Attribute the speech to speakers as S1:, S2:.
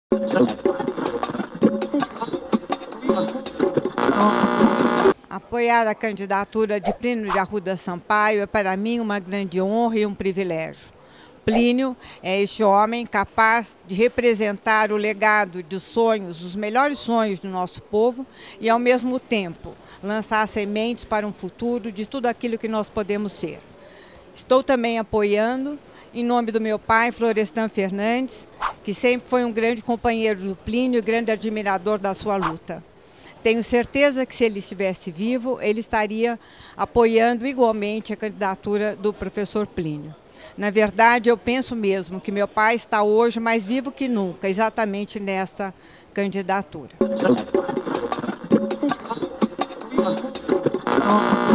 S1: Apoiar a candidatura de Plínio de Arruda Sampaio é para mim uma grande honra e um privilégio. Plínio é este homem capaz de representar o legado de sonhos, os melhores sonhos do nosso povo e, ao mesmo tempo, lançar sementes para um futuro de tudo aquilo que nós podemos ser. Estou também apoiando, em nome do meu pai, Florestan Fernandes, que sempre foi um grande companheiro do Plínio e grande admirador da sua luta. Tenho certeza que, se ele estivesse vivo, ele estaria apoiando igualmente a candidatura do professor Plínio. Na verdade, eu penso mesmo que meu pai está hoje mais vivo que nunca, exatamente nesta candidatura.